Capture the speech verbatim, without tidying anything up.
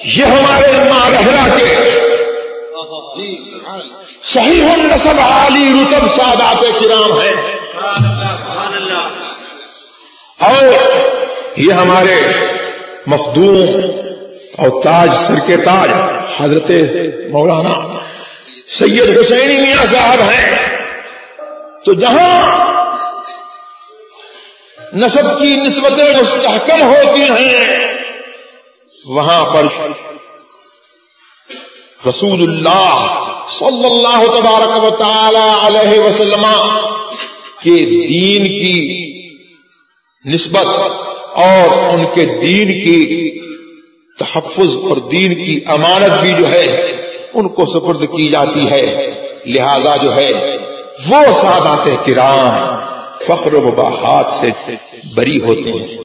ये हमारे मारहरा के सही नसब आली रुतब सादात किराम है। और ये हमारे मखदूम और ताज सर के ताज हजरत मौलाना सैयद हुसैनी मियां साहब हैं। तो जहां नसब की निस्बतें मुस्तहकम होती हैं वहां पर रसूलुल्लाह सल्लल्लाहु तबारक व तआला अलैहि वसल्लम के दीन की निस्बत और उनके दीन की तहफ़्फ़ुज़ और दीन की अमानत भी जो है उनको सुपुर्द की जाती है। लिहाजा जो है वो सादात किराम फख्र व बहात से बरी होते हैं।